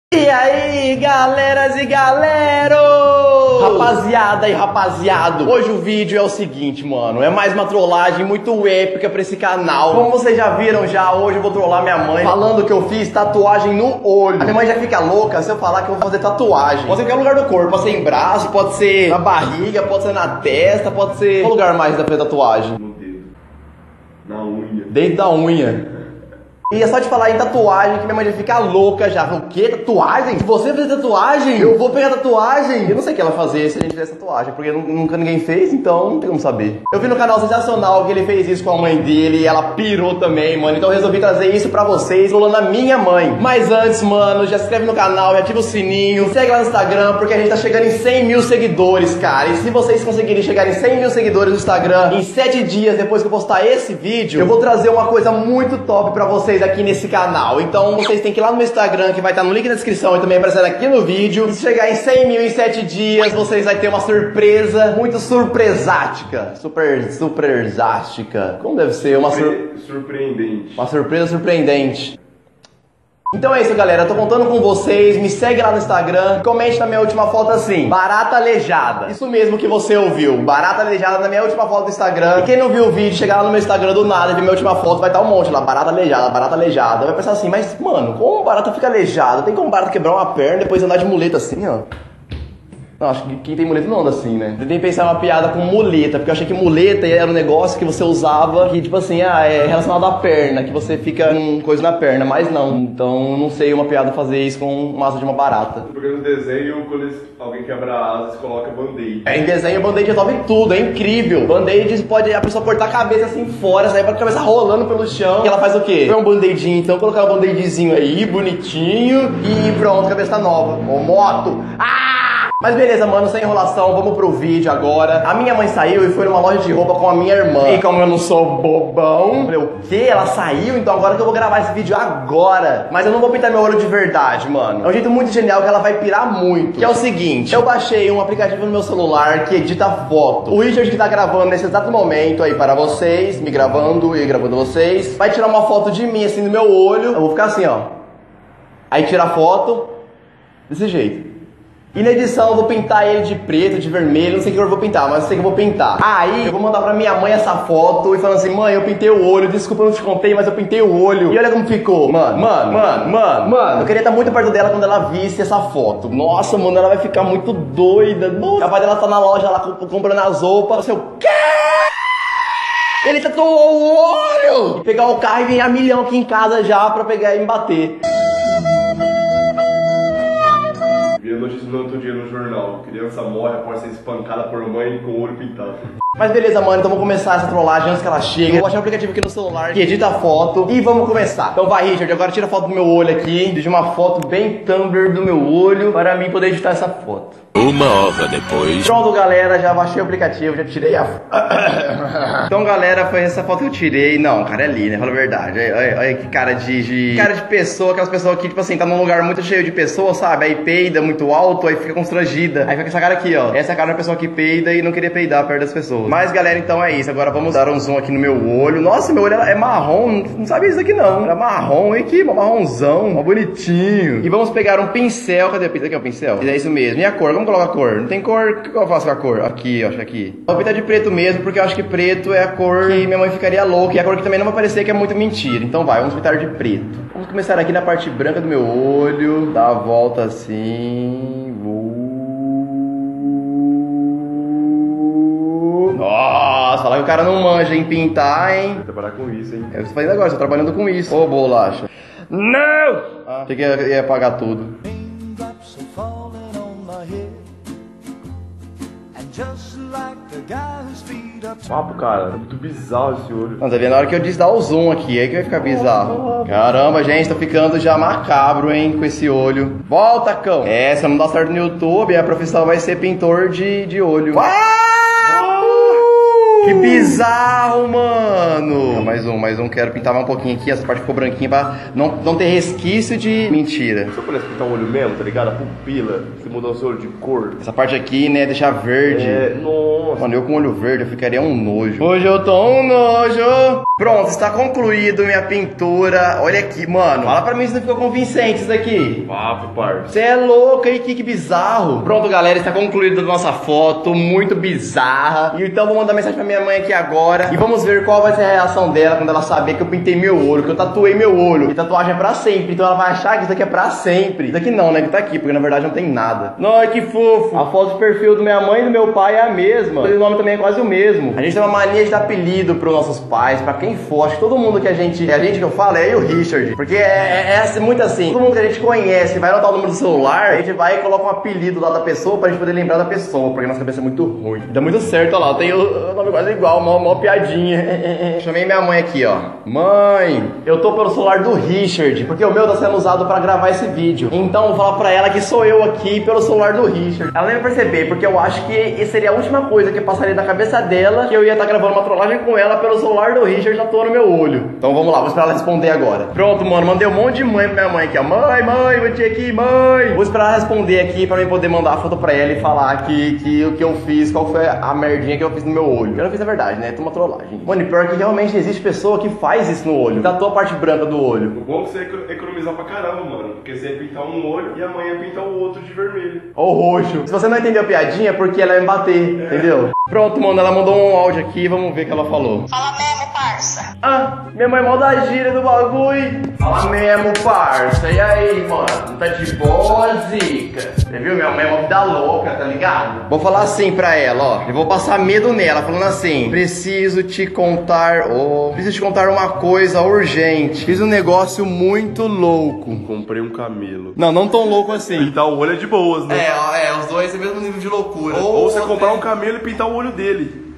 E aí, galeras e galero! Rapaziada e rapaziado, hoje o vídeo é o seguinte, mano. É mais uma trollagem muito épica pra esse canal. Como vocês já viram, hoje eu vou trollar minha mãe falando que eu fiz tatuagem no olho. A minha mãe já fica louca se eu falar que eu vou fazer tatuagem. Pode ser em qualquer lugar do corpo, pode ser em braço, pode ser na barriga, pode ser na testa, pode ser... Qual lugar mais dá pra fazer tatuagem? No dedo. Na unha. Dentro da unha. E é só de falar em tatuagem que minha mãe já fica louca já. O quê? Tatuagem? Se você fazer tatuagem, eu vou pegar tatuagem. Eu não sei o que ela fazer se a gente fizesse tatuagem, porque nunca ninguém fez, então não tem como saber. Eu vi no canal Sensacional que ele fez isso com a mãe dele e ela pirou também, mano. Então eu resolvi trazer isso pra vocês, rolando a minha mãe. Mas antes, mano, já se inscreve no canal, já ativa o sininho, me segue lá no Instagram, porque a gente tá chegando em 100 mil seguidores, cara. E se vocês conseguirem chegar em 100 mil seguidores no Instagram, em 7 dias depois que eu postar esse vídeo, eu vou trazer uma coisa muito top pra vocês aqui nesse canal. Então vocês têm que ir lá no meu Instagram, que vai estar no link na descrição e também aparecendo aqui no vídeo. E se chegar em 100 mil em 7 dias, vocês vão ter uma surpresa muito surpresática. Surpresática. Como deve ser? Surpreendente. Uma surpresa surpreendente. Então é isso, galera, eu tô contando com vocês, me segue lá no Instagram, comente na minha última foto assim, barata aleijada. Isso mesmo que você ouviu, barata aleijada na minha última foto do Instagram. E quem não viu o vídeo, chegar lá no meu Instagram do nada e ver minha última foto, vai estar um monte lá, barata aleijada. Vai pensar assim, mas mano, como barata fica aleijada? Tem como barata quebrar uma perna e depois andar de muleta assim, ó? Não, acho que quem tem muleta não anda assim, né? Tentei pensar uma piada com muleta, porque eu achei que muleta era um negócio que você usava, que tipo assim, é relacionado à perna, que você fica com coisa na perna, mas não. Então não sei uma piada fazer isso com uma asa de uma barata. Porque no desenho, quando alguém quebra a asa, você coloca band-aid. Em desenho, o band-aid resolve tudo, é incrível. Band-aid pode a pessoa cortar a cabeça assim fora, sair com a cabeça rolando pelo chão. E ela faz o quê? Põe um band-aidinho, então colocar um band-aidzinho aí, bonitinho, e pronto, cabeça nova. Ô, moto! Mas beleza, mano, sem enrolação, vamos pro vídeo agora. A minha mãe saiu e foi numa loja de roupa com a minha irmã. E como eu não sou bobão, falei, o quê? Ela saiu? Então agora que eu vou gravar esse vídeo agora. Mas eu não vou pintar meu olho de verdade, mano. É um jeito muito genial que ela vai pirar muito. Que é o seguinte, eu baixei um aplicativo no meu celular que edita foto. O Richard que tá gravando nesse exato momento aí para vocês, me gravando e gravando vocês, vai tirar uma foto de mim assim no meu olho. Eu vou ficar assim, ó. Aí tira a foto desse jeito. E na edição eu vou pintar ele de preto, de vermelho, não sei que cor eu vou pintar, mas eu sei que eu vou pintar. Aí eu vou mandar pra minha mãe essa foto e falando assim, mãe, eu pintei o olho, desculpa eu não te contei, mas eu pintei o olho. E olha como ficou. Mano, eu queria estar muito perto dela quando ela visse essa foto. Nossa, mano, ela vai ficar muito doida. Nossa, capaz dela tá na loja lá comprando as roupas. Assim, o quê? Ele tatuou o olho! E pegar o carro e vir a milhão aqui em casa já pra pegar e me bater. Vi a notícia no outro dia no jornal. Criança morre após ser espancada por mãe com o olho pintado. Mas beleza, mano, então vamos começar essa trollagem antes que ela chegue. Eu vou achar um aplicativo aqui no celular que edita a foto e vamos começar. Então vai, Richard, agora tira a foto do meu olho aqui. De uma foto bem Tumblr do meu olho para mim poder editar essa foto. 1 hora depois. Pronto, galera, já baixei o aplicativo, já tirei a foto. Então, galera, foi essa foto que eu tirei. Não, cara, é ali, né? Fala a verdade. Olha que cara de pessoa, aquelas pessoas que, tipo assim, tá num lugar muito cheio de pessoas, sabe? Aí peida muito alto, aí fica constrangida. Aí fica essa cara aqui, ó. Essa é a cara da pessoa que peida e não queria peidar perto das pessoas. Mas, galera, então é isso. Agora vamos dar um zoom aqui no meu olho. Nossa, meu olho é marrom. Não sabia isso aqui, não. Era marrom. Olha aqui, marronzão. Mó bonitinho. E vamos pegar um pincel. Cadê? Aqui é o pincel. É isso mesmo. E a cor? Como coloca a cor? Não tem cor? O que eu faço com a cor? Aqui, ó. Aqui. Vou pintar de preto mesmo, porque eu acho que preto é a cor que minha mãe ficaria louca. E a cor que também não vai parecer que é muito mentira. Então vai, vamos pintar de preto. Vamos começar aqui na parte branca do meu olho. Dar a volta assim. Nossa, falar que o cara não manja em pintar, hein? Vai trabalhar com isso, hein? Eu tô fazendo agora, tô trabalhando com isso. Ô, bolacha. Não! Achei que ia apagar tudo. Papo, cara, é muito bizarro esse olho. Não, tá vendo? Na hora que eu disse dar o zoom aqui, aí que vai ficar bizarro. Caramba, gente, tô ficando já macabro, hein, com esse olho. Volta, cão! Se não dá certo no YouTube, a profissão vai ser pintor de olho. Que bizarro, mano. Mais um. Quero pintar mais um pouquinho aqui. Essa parte ficou branquinha pra não ter resquício de mentira. Você parece pintar o olho mesmo, tá ligado? A pupila, você mudou o seu olho de cor. Essa parte aqui, né, deixar verde. Nossa. Mano, eu com olho verde, eu ficaria um nojo. Hoje eu tô um nojo. Pronto, está concluído minha pintura. Olha aqui, mano. Fala pra mim se não ficou convincente isso daqui. Papo, parça. Você é louco aí, que bizarro. Pronto, galera, está concluída a nossa foto. Muito bizarra. E então vou mandar mensagem pra minha mãe aqui agora. E vamos ver qual vai ser a reação dela quando ela saber que eu pintei meu olho, que eu tatuei meu olho. E tatuagem é pra sempre. Então ela vai achar que isso aqui é pra sempre. Isso aqui não, né? Que tá aqui, porque na verdade não tem nada. Ai, que fofo. A foto de perfil da minha mãe e do meu pai é a mesma. O nome também é quase o mesmo. A gente tem uma mania de dar apelido pros nossos pais, pra quem for. Acho que todo mundo que a gente que eu falo é eu e o Richard. Porque é muito assim. Todo mundo que a gente conhece vai anotar o número do celular, a gente vai e coloca um apelido lá da pessoa pra gente poder lembrar da pessoa, porque nossa cabeça é muito ruim. Dá muito certo, olha lá, eu tenho o nome quase igual, mó piadinha. Chamei minha mãe aqui, ó. Mãe, eu tô pelo celular do Richard, porque o meu tá sendo usado pra gravar esse vídeo. Então vou falar pra ela que sou eu aqui pelo celular do Richard. Ela nem vai perceber, porque eu acho que seria a última coisa que passaria na cabeça dela, que eu ia estar gravando uma trollagem com ela pelo celular do Richard, já tô no meu olho. Então vamos lá, vou esperar ela responder agora. Pronto, mano, mandei um monte de mãe pra minha mãe aqui, ó. Mãe, vou te aqui, mãe. Vou esperar ela responder aqui pra mim poder mandar a foto pra ela e falar que o que eu fiz, qual foi a merdinha que eu fiz no meu olho. Eu não fiz a verdade, né? Tô uma trollagem. Mano, e pior que realmente existe pessoa que faz isso no olho. Tatua a parte branca do olho. O bom é que você economizar pra caramba, mano. Porque você ia pintar um olho e amanhã ia pintar o outro de vermelho. Ou roxo. Se você não entendeu a piadinha, é porque ela ia me bater, entendeu? Pronto, mano, ela mandou um áudio aqui, vamos ver o que ela falou. Fala mesmo, parça. Ah, minha mãe é mó da gíria do bagulho. Fala mesmo, parça. E aí, mano? Tá de boa, zica? Você viu? Minha mãe é uma vida louca, tá ligado? Vou falar assim pra ela, ó. Eu vou passar medo nela, falando assim: preciso te contar uma coisa urgente. Fiz um negócio muito louco. Comprei um camelo. Não tão louco assim. Pintar o olho é de boas, né? Os dois têm o mesmo nível de loucura. Ou você comprar um camelo e pintar o olho dele.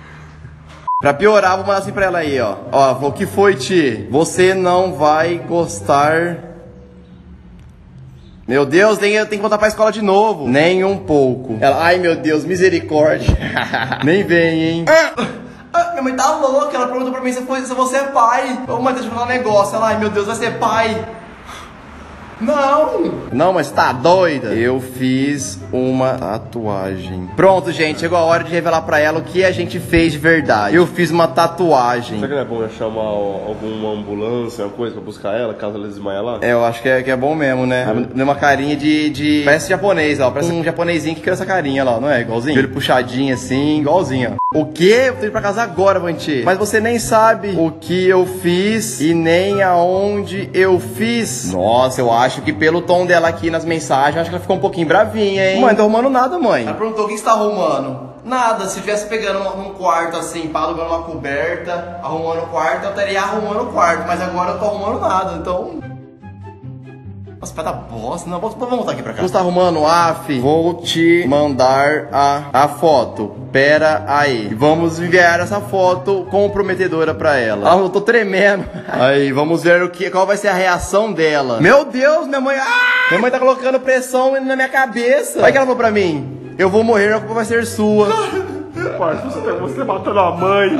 Pra piorar, vou mandar assim pra ela aí, ó. Ó, o que foi, Ti? Você não vai gostar. Meu Deus, tem que voltar pra escola de novo. Nem um pouco. Ela, ai meu Deus, misericórdia. Nem vem, hein? Minha mãe tá louca, ela perguntou pra mim se você é pai. Ô mãe, deixa eu falar um negócio. Ela, ai meu Deus, vai ser pai. Não, mas tá doida? Eu fiz uma tatuagem. Pronto, gente, chegou a hora de revelar pra ela o que a gente fez de verdade. Eu fiz uma tatuagem. Será que não é bom eu chamar alguma ambulância, uma coisa pra buscar ela, caso ela desmaie lá? Eu acho que é bom mesmo, né? Deu uma carinha de... Parece japonês, ó. Parece um japonesinho que criou essa carinha lá, não é? Igualzinho? Olho puxadinho assim, igualzinho, ó. O quê? Eu tô indo pra casa agora, Vanti. Mas você nem sabe o que eu fiz e nem aonde eu fiz. Nossa, eu acho que pelo tom dela aqui nas mensagens, acho que ela ficou um pouquinho bravinha, hein? Mãe, não tô arrumando nada, mãe. Ela perguntou o que você tá arrumando. Nada, se estivesse pegando num quarto assim, pá, alugando uma coberta, arrumando o quarto, eu estaria arrumando o quarto. Mas agora eu tô arrumando nada, então... Nossa, pai da bosta. Não, vamos voltar aqui pra cá. Você tá arrumando, af? Vou te mandar a foto. Pera aí. Vamos enviar essa foto comprometedora pra ela. Ah, eu tô tremendo. Aí, vamos ver qual vai ser a reação dela. Meu Deus, minha mãe... Minha mãe tá colocando pressão na minha cabeça. Olha o que ela falou pra mim. Eu vou morrer, a culpa vai ser sua. Parça, você matando a mãe.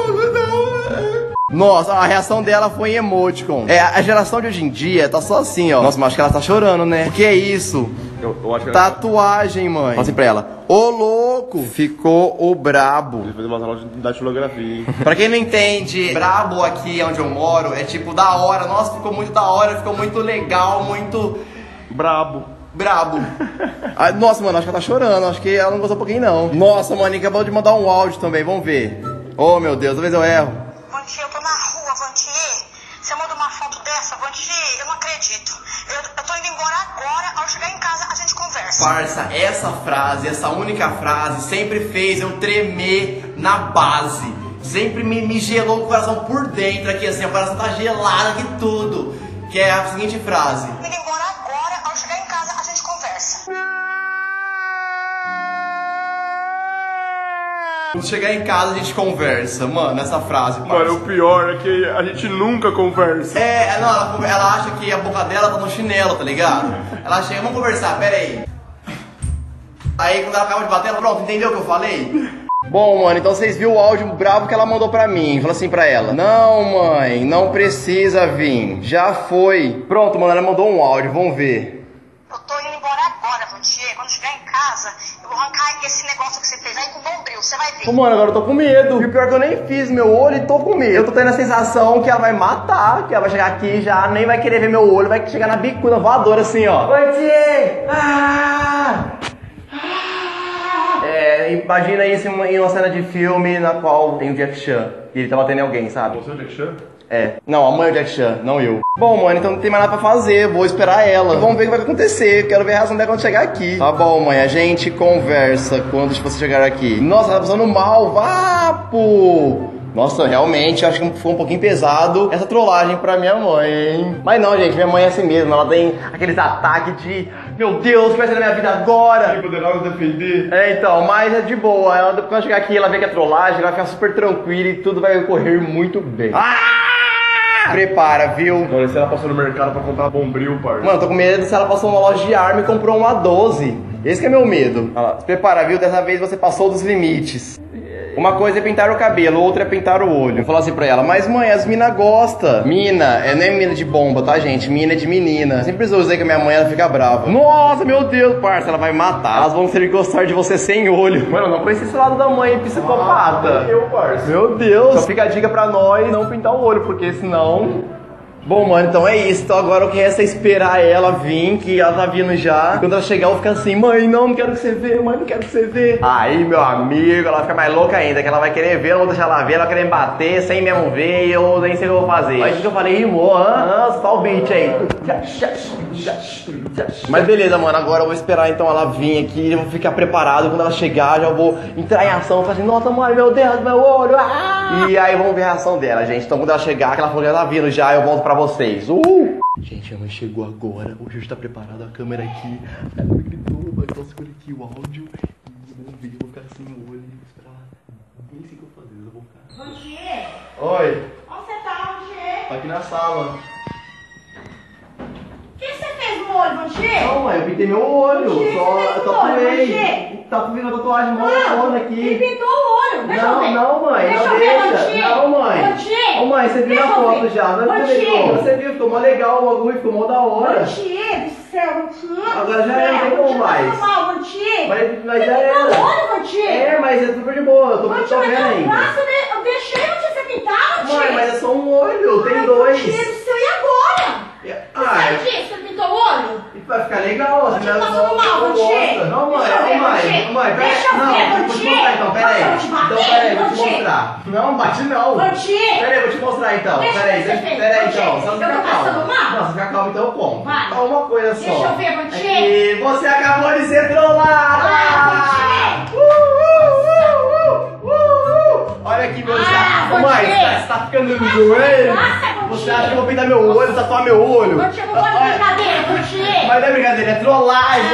Nossa, a reação dela foi em emoticon. A geração de hoje em dia tá só assim, ó. Nossa, mas acho que ela tá chorando, né? O que é isso? Eu acho que tatuagem, mãe. Fala assim pra ela: ô louco, ficou o brabo. Ele fez uma aula de datilografia, hein? Pra quem não entende, brabo aqui onde eu moro é tipo da hora. Nossa, ficou muito da hora, ficou muito legal, muito... Brabo. Nossa, mano, acho que ela tá chorando. Acho que ela não gostou um pouquinho, não. Nossa, mano, acabou de mandar um áudio também, vamos ver. Oh, meu Deus, talvez eu erro. Vanti, eu tô na rua, Vanti. Você manda uma foto dessa, Vanti? Eu não acredito. Eu tô indo embora agora. Ao chegar em casa, a gente conversa. Parça, essa frase, essa única frase sempre fez eu tremer na base. Sempre me gelou o coração por dentro aqui, assim. O coração tá gelado aqui tudo. Que é a seguinte frase: indo embora agora. Ao chegar em casa, a gente conversa. Quando chegar em casa a gente conversa, mano, essa frase, parça. Mano, o pior é que a gente nunca conversa. Não, ela acha que a boca dela tá no chinelo, tá ligado? Ela chega, vamos conversar, pera aí. Aí quando ela acaba de bater, ela, pronto, entendeu o que eu falei? Bom, mano, então vocês viram o áudio bravo que ela mandou pra mim. Falou assim pra ela: não, mãe, não precisa vir. Já foi. Pronto, mano, ela mandou um áudio, vamos ver. Eu tô indo embora agora, Vantier. Quando chegar em casa, eu vou arrancar esse negócio que você fez aí com o bombril, você vai ver. Pô, mano, agora eu tô com medo. E o pior é que eu nem fiz meu olho e tô com medo. Eu tô tendo a sensação que ela vai matar, que ela vai chegar aqui já, nem vai querer ver meu olho, vai chegar na bicuda voadora assim, ó. Vantier! Imagina isso em uma cena de filme na qual tem o Jack Chan. E ele tá batendo em alguém, sabe? Você é o Jack Chan? É. Não, a mãe é o Jack Chan, não eu. Bom, mano, então não tem mais nada pra fazer. Vou esperar ela. Vamos ver o que vai acontecer. Quero ver a reação dela quando chegar aqui. Tá bom, mãe. A gente conversa quando você chegar aqui. Nossa, ela tá passando mal. Vapo! Nossa, realmente, acho que foi um pouquinho pesado essa trollagem pra minha mãe, hein? Mas não, gente, minha mãe é assim mesmo. Ela tem aqueles ataques de... Meu Deus, o que vai ser na minha vida agora? Tem poderosa defender. Então, mas é de boa. Ela, quando chegar aqui, ela vê que é trollagem, ela vai ficar super tranquila e tudo vai correr muito bem. Prepara, viu? Mano, se ela passou no mercado pra comprar bombril, parça. Mano, tô com medo se ela passou numa loja de arma e comprou uma 12. Esse que é meu medo. Olha lá. Se prepara, viu? Dessa vez você passou dos limites. Uma coisa é pintar o cabelo, outra é pintar o olho. Vou falar assim pra ela: mas mãe, as mina gostam. Mina, não é mina de bomba, tá, gente? Mina é de menina. Sempre precisou dizer que a minha mãe, ela fica brava. Nossa, meu Deus, parça, ela vai me matar. Elas vão ter que gostar de você sem olho. Mano, eu não conheci esse lado da mãe, psicopata. Eu, parça. Meu Deus. Só fica a dica pra nós não pintar o olho, porque senão... Bom, mano, então é isso. Então agora o que resta é esperar ela vir, que ela tá vindo já. Quando ela chegar, eu vou ficar assim: mãe, não quero que você vê, mãe, não quero que você vê. Aí, meu amigo, ela fica mais louca ainda, que ela vai querer ver, eu não vou deixar ela ver, ela vai querer me bater sem mesmo ver, e eu nem sei o que eu vou fazer. Aí o que eu falei: rimou, só o beat aí. Mas beleza, mano, agora eu vou esperar então ela vir aqui, eu vou ficar preparado. Quando ela chegar, já vou entrar em ação, falar assim: nossa, mãe, meu Deus, meu olho. E aí vamos ver a reação dela, gente. Então quando ela chegar, que ela falou que ela tá vindo já, eu volto pra vocês. Gente, a mãe chegou agora. O Juju tá preparado, a câmera aqui. Ela me gritou, mas eu escolhi aqui o áudio. E vamos ver, eu vou ficar assim no olho e esperar. Nem sei o que eu vou fazer, eu vou ficar. Vantier, Oi, onde você tá, Vantier? tá aqui na sala. O que você fez no olho, Vantier? Não, mãe, eu pintei meu olho. Vantier, Só você eu fez no olho, tatuei. Vantier? Tatuei uma tatuagem mona aqui. Ele pintou o olho, deixa eu ver. Não, mãe, deixa não eu ver, deixa. Vantier. Não, mãe. Vantier, Ô, mãe, você viu deixa na eu foto ver. já, não é Vantier. Você viu, ficou mó legal o bagulho, ficou mó da hora. Vantier do céu, Vantier. Agora já não tem como mais. Vantier. Mas já Você era. pintou o olho, Vantier. É, mas é super de boa, eu tô Vantier, vendo mas ainda. o braço eu deixei você pintar, Vantier. Mãe, mas é só um olho, tem dois. Vantier do céu, e agora? Ai, Você pintou o olho? vai ficar legal, você Tá passando mal, Vantier. Não, mãe, Deixa eu ver, mãe, Deixa eu ver, não, vou te mostrar então, pera aí. Vantier. Então, pera aí, vou te Vantier. mostrar. Não, bate não. Vantier. Pera aí, vou te mostrar então. Deixa Pera aí, eu ver você pera aí fez. então. Vantier, Só eu fica tô passando calma. mal? Não, se ficar calma então eu conto. Vai. Só uma coisa só. Deixa eu ver, Vantier. E você acabou de ser trollada. Vantier. Olha aqui, meu Vantier. mãe, você tá ficando no joelho? Nossa, Você acha que eu vou pintar meu olho, tatuar meu olho? Vantier, não pode brincadeira, Vantier. Mas não é brincadeira, é trollagem.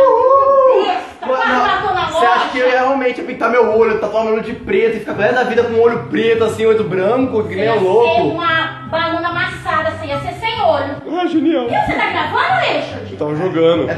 Você acha que eu realmente ia pintar meu olho, tatuar meu olho de preto e ficar com da vida com o olho preto, assim, olho branco, que nem um Ia ser louco? uma banana amassada, assim, ia ser sem olho. Ah, genial. E você tá gravando, Richard? Tava jogando.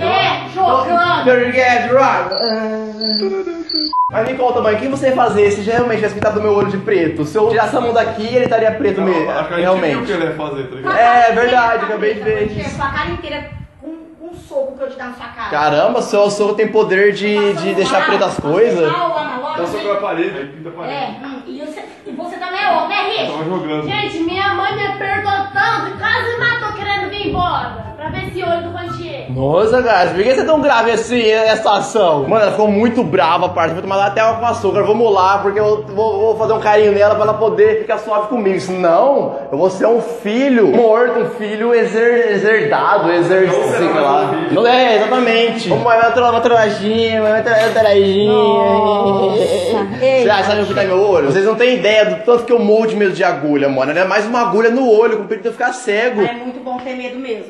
Jogando. Mas me conta, mãe, o que você ia fazer se realmente tivesse pintado meu olho de preto? Se eu tirasse a mão daqui, ele estaria preto mesmo, Acho que a gente viu o realmente. que ele ia fazer, tá ligado? É verdade, acabei de ver Vantier, isso. sua cara inteira com um soco que eu te dar na sua cara. Caramba, seu soco tem poder de deixar preto as coisas. Então sobrou a parede, aí pinta a parede. E você também é homem, né, Richard? Tava jogando. Gente, minha mãe me apertou tanto, quase me matou querendo vir embora. Pra ver esse olho do Vantier. Nossa, cara, por que você é tão grave assim, essa ação? Mano, ela ficou muito brava, parça. Vou tomar até água com açúcar. Vamos lá, porque eu vou fazer um carinho nela pra ela poder ficar suave comigo. Senão, eu vou ser um filho morto, um filho exerdado, sei lá. Não é, exatamente. Vamos lá, uma trolladinha, uma trolladinha. Você acha que eu pintar meu olho? Vocês não têm ideia do tanto que eu morro de medo de agulha, mano. É mais uma agulha no olho, com perigo de eu ficar cego. É muito bom ter medo mesmo. É bom ter medo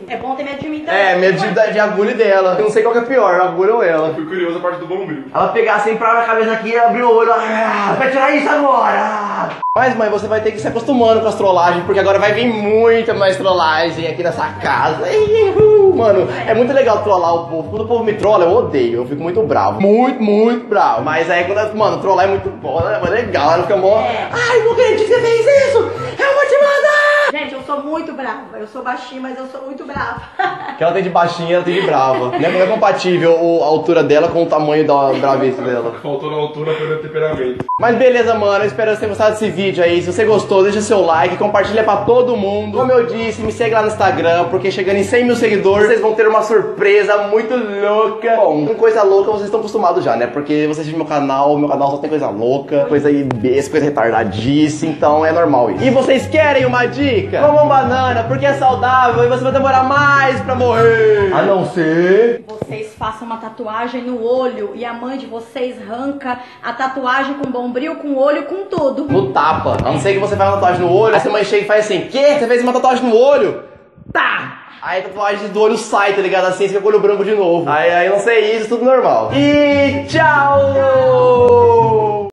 medo de mim também. É, medo de agulha dela. Eu não sei qual que é pior, a agulha ou ela. Fui curioso a parte do bombril. Ela pegar assim, pra a cabeça aqui e abrir o olho. Vai tirar isso agora! Mas, mãe, você vai ter que se acostumando com as trollagens, porque agora vai vir muita mais trollagem aqui nessa casa. Mano, é muito legal trollar o povo. Quando o povo me trola, eu odeio. Eu fico muito bravo. Muito bravo. Mas aí, quando, mano, trollar é muito bom, é legal. Ela fica mó... Ai, não acredito que você fez isso! Eu vou te mandar! Gente, eu sou muito brava. Eu sou baixinha, mas eu sou muito brava. Que ela tem de baixinha, ela tem de brava. Não é compatível a altura dela com o tamanho da braveza dela. Faltou na altura, foi no temperamento. Mas beleza, mano, eu espero que você tenha gostado desse vídeo aí. Se você gostou, deixa seu like, compartilha pra todo mundo. Como eu disse, me segue lá no Instagram, porque chegando em 100 mil seguidores, vocês vão ter uma surpresa muito louca. Bom, com coisa louca vocês estão acostumados já, né? Porque vocês viram meu canal só tem coisa louca, coisa besta, coisa retardadíssima, então é normal isso. E vocês querem uma dica? Comam banana, porque é saudável e você vai demorar mais pra morrer. A não ser... Vocês façam uma tatuagem no olho e a mãe de vocês arranca a tatuagem com bombril, com olho, com tudo. No tapa. A não ser que você faz uma tatuagem no olho, aí sua mãe chega e faz assim: quê? Você fez uma tatuagem no olho? Tá! Aí a tatuagem do olho sai, tá ligado? Assim, você fica com o olho branco de novo. Aí eu não sei isso, tudo normal. E tchau!